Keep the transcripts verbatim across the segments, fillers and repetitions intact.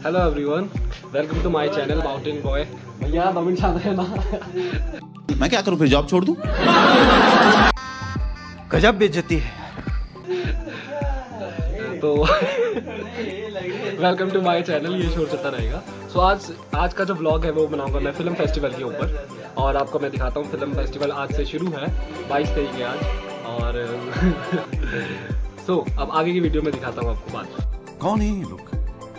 Hello everyone, welcome to my channel mountain boy. भैया दो minute साथ है ना। मैं क्या करूं, फिर जॉब छोड़ दूं? गजब बेइज्जती है। तो वेलकम टू माय चैनल, ये शोर चलता रहेगा। सो so, आज आज का जो व्लॉग है वो बनाऊंगा मैं फिल्म फेस्टिवल के ऊपर, और आपको मैं दिखाता हूँ। फिल्म फेस्टिवल आज से शुरू है, बाईस तारीख है आज। और सो so, अब आगे की वीडियो में दिखाता हूँ आपको बात। कौन है ये लोग,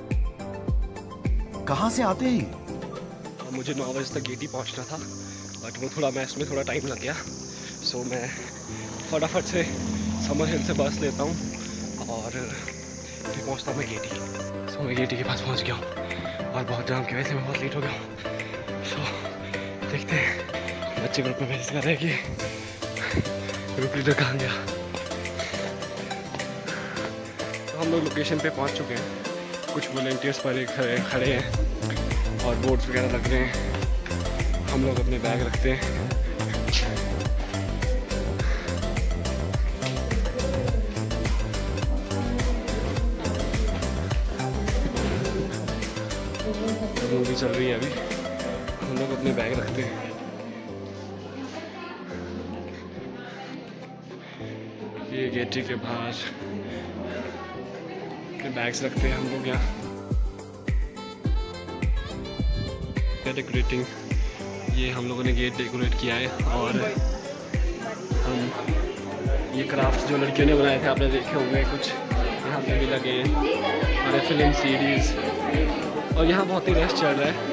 कहाँ से आते हैं? मुझे नौ बजे तक गेटी पहुँचना था, बट वो थोड़ा मैच में थोड़ा टाइम लग गया। सो so, मैं फटाफट से समर हिल से बस लेता हूँ और फिर पहुँचता हूँ मैं गेटी। सो so, मैं गेटी के पास पहुँच गया हूँ और बहुत जाम की वजह से मैं बहुत लेट हो गया हूँ। सो so, देखते हैं, बच्चे ग्रुप में मैसेज कर रहे हैं कि ग्रुप लीडर कहाँ गया। तो हम लोग लोकेशन पे पहुँच चुके हैं। कुछ वॉलंटियर्स पर खड़े खड़े हैं और बोर्ड्स वगैरह लग रहे हैं। हम लोग अपने बैग रखते हैं। मूवी चल रही है अभी, हम लोग अपने बैग रखते हैं। ये गेटी के बाहर अपने बैग्स रखते हैं हम लोग यहाँ। डेकोरेटिंग, ये हम लोगों ने गेट डेकोरेट किया है। और हम ये क्राफ्ट जो लड़कियों ने बनाए थे आपने देखे होंगे, कुछ यहाँ पे भी लगे हैं और फिल्म सीरीज। और यहाँ बहुत ही रश चल रहा है,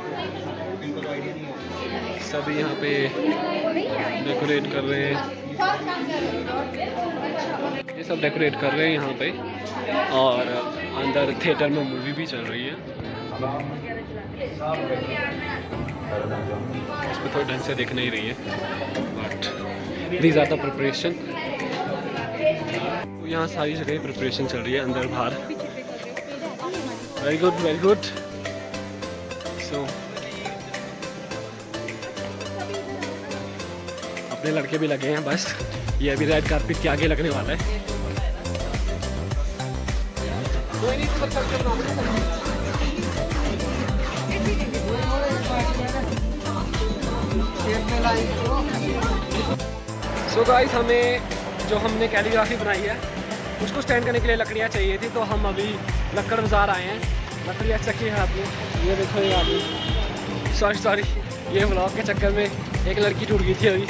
सभी यहाँ पे डेकोरेट कर रहे हैं। ये सब डेकोरेट कर रहे हैं यहाँ पे, और अंदर थिएटर में मूवी भी चल रही है। उसमें थोड़ा ढंग से दिख नहीं रही है, but these are the preparation. यहाँ सारी जगह प्रिपरेशन चल रही है, अंदर बाहर। Very good, very good. So अपने लड़के भी लगे हैं, बस ये अभी रेड कारपेट के आगे लगने वाला है। सो गाइस, हमें जो हमने कैलीग्राफी बनाई है उसको स्टैंड करने के लिए लकड़ियाँ चाहिए थी, तो हम अभी लक्कड़ बाजार आए हैं। लकड़ियाँ चक्की है आपने, ये देखो ये आदमी। सॉरी सॉरी ये व्लॉग के चक्कर में एक लड़की टूट गई थी अभी।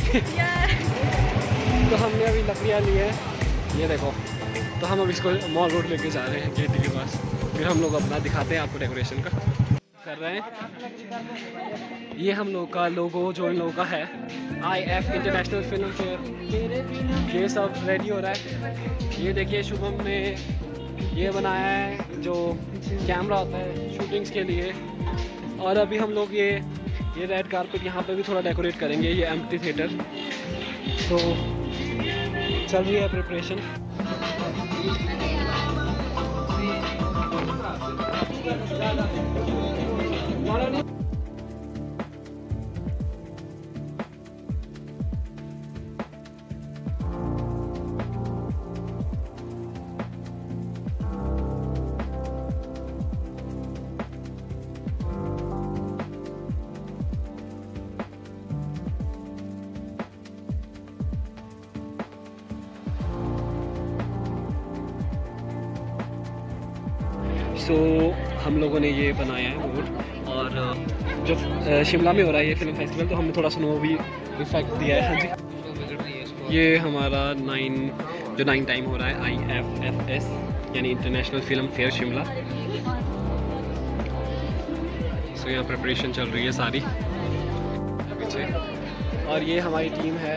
तो हमने अभी लकड़ियाँ ली है, ये देखो। तो हम अब इसको मॉल रोड लेके जा रहे हैं गेटी के पास, फिर हम लोग अपना दिखाते हैं आपको डेकोरेशन का कर रहे हैं। ये हम लोग का लोगो जो इन लोगों का है, I F international film fair, ये सब रेडी हो रहा है। ये देखिए शुभम ने ये बनाया है जो कैमरा होता है शूटिंग्स के लिए। और अभी हम लोग ये ये रेड कारपेट यहाँ पे भी थोड़ा डेकोरेट करेंगे, ये एम्प्टी थिएटर। तो चल रही है प्रिपरेशन। सो so, हम लोगों ने ये बनाया है बोर्ड। और जो शिमला में हो रहा है ये फिल्म फेस्टिवल, तो हमने थोड़ा स्नो भी इफेक्ट दिया है। हाँ जी, ये हमारा नाइन जो नाइन टाइम हो रहा है आई एफ एफ एस यानी international film fair Shimla. So so, यहाँ प्रिपरेशन चल रही है सारी पीछे। और ये हमारी टीम है।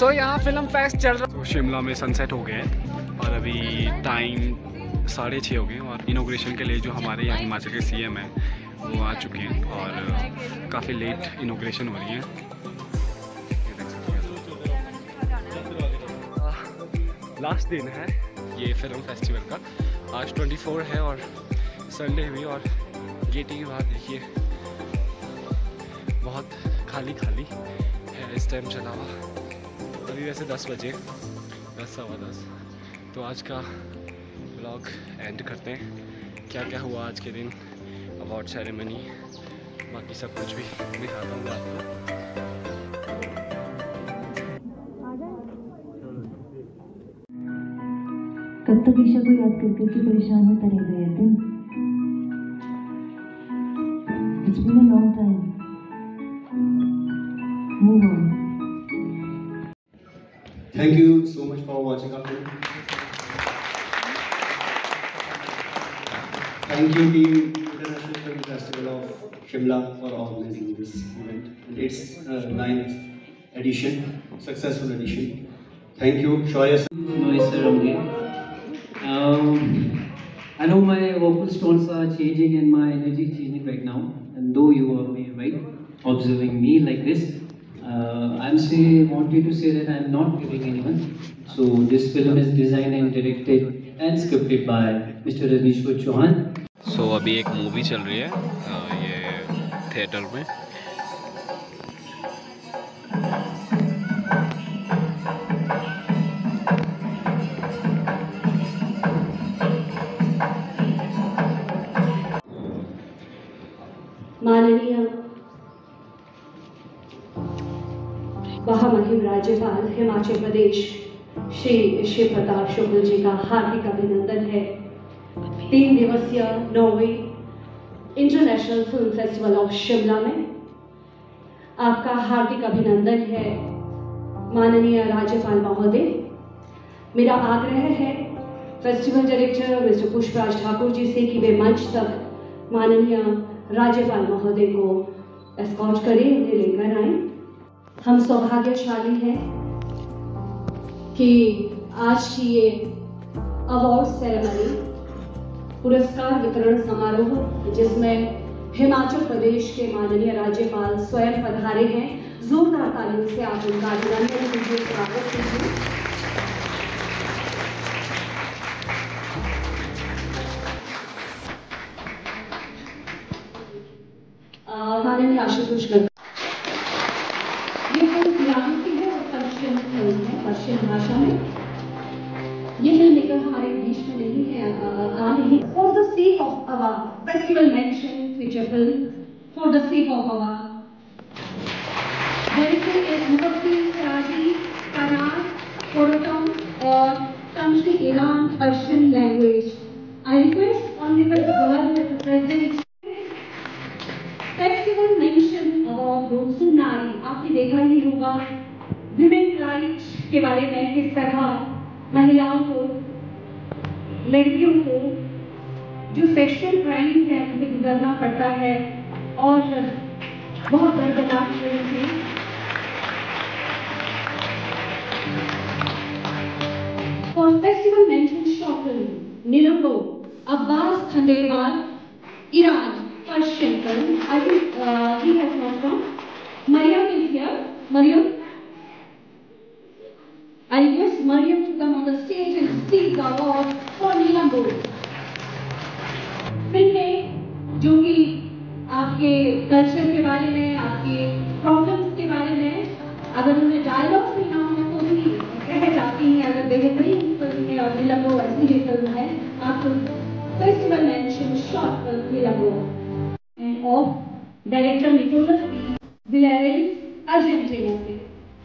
सो यहाँ फिल्म फेस्ट चल रहा है। तो शिमला में सनसेट हो गए हैं और अभी टाइम साढ़े छः हो गए और इनॉग्रेशन के लिए जो हमारे यहाँ हिमाचल के सीएम हैं वो आ चुके हैं और काफ़ी लेट इनॉग्रेशन हो रही है। लास्ट दिन है ये फिल्म फेस्टिवल का, आज चौबीस है और संडे भी, और गेट के बाद देखिए बहुत खाली खाली है इस टाइम चला हुआ। अभी वैसे दस बजे दस सवा दस। तो आज का ब्लॉग एंड करते हैं। क्या क्या हुआ आज के दिन, अवार्ड सेरेमनी, बाकी सब कुछ भी दिखाता हूँ आपको। कब तक ईशा को याद कर करके परेशान होता रहेगा यार तुम? It's been a long time. Move on. Thank you so much for watching our film. Thank you team International Film Festival of Shimla for organizing this event. And it's uh, ninth edition, successful edition. Thank you, Shoya. Noise around Um, I know my vocal tones are changing and my energy is changing right now. And though you are right, observing me like this, uh, I'm say wanted to say that I'm not giving anyone. So this film is designed and directed and scripted by Mister Rajnishwar Chauhan. So अभी एक movie चल रही है uh, ये theatre में। माननीय महामहिम राज्यपाल हिमाचल प्रदेश श्री शिव प्रताप शुक्ल जी का हार्दिक अभिनंदन है। तीन दिवसीय नौवीं international film festival of Shimla में आपका हार्दिक अभिनंदन है माननीय राज्यपाल महोदय। मेरा आग्रह है festival director mister Pushpraj Thakur ji से कि वे मंच तक माननीय राज्यपाल महोदय को एस्कॉर्ट करें, उन्हें लेकर आए। हम सौभाग्यशाली हैं कि आज की ये अवार्ड सेरेमनी, पुरस्कार वितरण समारोह जिसमें हिमाचल प्रदेश के माननीय राज्यपाल स्वयं पधारे हैं, जोरदार तालियों से आप उनका अभिनंदन कीजिए, स्वागत कीजिए। माननीय आशुतोष गर्ग, ये फिल्म पिरामिड की है और पर्शियन फिल्म है, पर्शियन भाषा में। ये फिल्म लेकर हमारे बीच में नहीं है, आ नहीं। For the sake of our festival mention feature film, for the sake of our director is मुफती फराजी कनार कोरोटम और तमशी Iran Persian language. I request honourable governor to present festival mention award रोसुन नारी। आपने देखा ही होगा विमेन राइट्स के बारे में, किस तरह महिलाओं को, लड़कियों को जो सेक्सुअल क्राइम है उनसे गुजरना पड़ता है और बहुत दर्दनाक फिल्म थी। For festival mention short film Nilambo Abbas Khandelwal Iran Persian film. I think uh, he has not come. Mariam is here. Mariam. I request Mariam to come on the stage and seek the award for Nilambo. Film में जो कि आपके culture के बारे में, आपके problems के बारे में, अगर उन्हें डायलॉग्स भी ना हो तो भी कह जाती हैं। अगर बेहतरीन फिल्म है और निलंबो ऐसी ही फिल्म है, आपको festival mention short film Nilambo of director Nicolas Villarreal, Argentina से।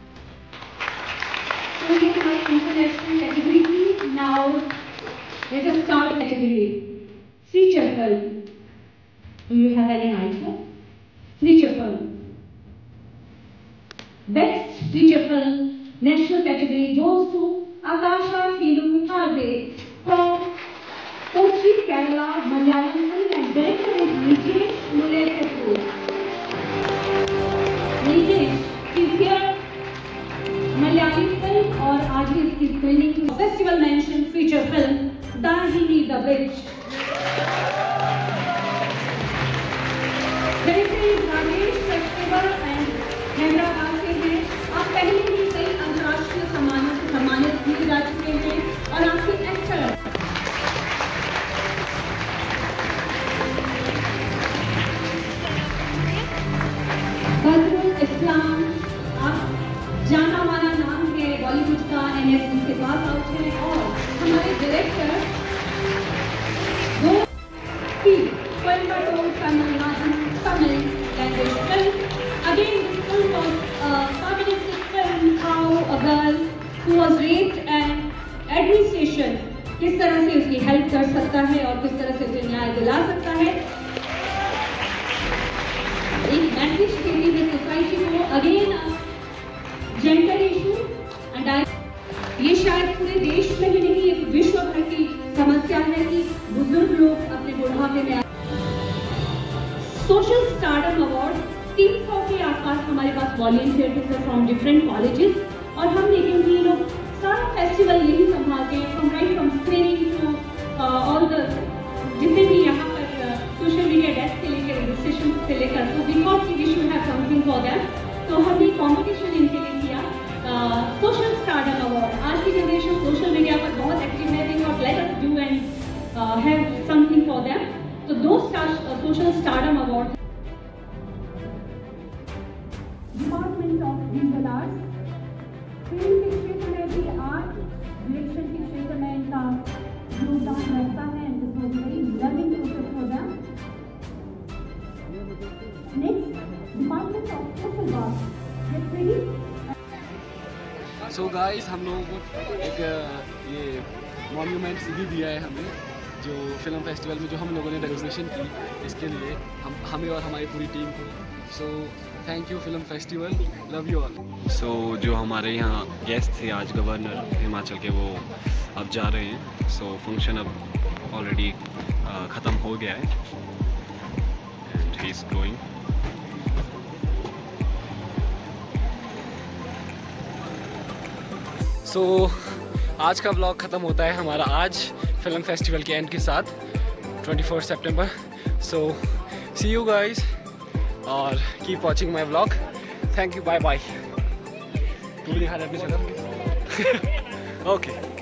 So ये हमारी international category थी। Now let us start category feature film. Do you have any idea? Feature film. Best feature film national category goes to Akasha Filu Harve from Kochi, Kerala, Malayalam film and director is Nijesh Mulekapur. Nijesh is here, Malayali which जैसे Ganesh festival and Hyderabad से हैं, आप पहले भी कई अंतर्राष्ट्रीय सम्मानों से सम्मानित किए जा चुके हैं और आपकी एक्सेलेंस बदरुल इस्लाम, आप जाना माना नाम है बॉलीवुड का, एनएसडी से पास आउट है और हमारे डायरेक्टर वो की Coimbatore Tamil Nadu Tamil language film. Again, this film was a feminist film, how a girl who was raped and administration किस तरह से उसकी हेल्प कर सकता है और किस तरह से उसे न्याय दिला सकता है। एक मैसेज के लिए सोसाइटी को अगेन जेंडर इशू एंड ये शायद पूरे देश में ही नहीं, एक विश्व भर की समस्या है कि बुजुर्ग लोग अपने बुढ़ापे में। सोशल स्टारडम अवार्ड तीन सौ के आसपास हमारे पास वॉलंटियर्स हैं फ्रॉम डिफरेंट कॉलेजेस और हम देखेंगे ये लोग सारा फेस्टिवल यही संभालते हैं, from right from screening to all the जितने भी यहाँ पर सोशल मीडिया डेस्क से लेकर रजिस्ट्रेशन से लेकर, तो वी थॉट कि we should have something for that, तो हमने कॉम्पिटिशन इनके लिए किया सोशल स्टारडम अवार्ड। आज की जनरेशन सोशल मीडिया पर बहुत एक्टिव है, we thought let us do and have something for them, तो दो social stardom award department of visual arts, film के क्षेत्र में भी आर्ट डायरेक्शन के क्षेत्र में इनका योगदान रहता है and this was very learning process for them. Next department of social work, get ready. So guys, हम लोगों को एक ये मॉन्यूमेंट भी दिया है हमें, जो फिल्म फेस्टिवल में जो हम लोगों ने डेकोरेशन की, इसके लिए हम हमें और हमारी पूरी टीम को। So thank you film festival, love you all. So जो हमारे यहाँ गेस्ट थे आज गवर्नर हिमाचल के, वो अब जा रहे हैं। सो so, फंक्शन अब ऑलरेडी ख़त्म हो गया है and he is going. So so, आज का व्लॉग ख़त्म होता है हमारा आज फिल्म फेस्टिवल के एंड के साथ, चौबीस सितंबर। सो सी यू गाइस और keep watching my vlog. Thank you, bye bye. तू भी दिखा रहा है अपनी जगह। ओके।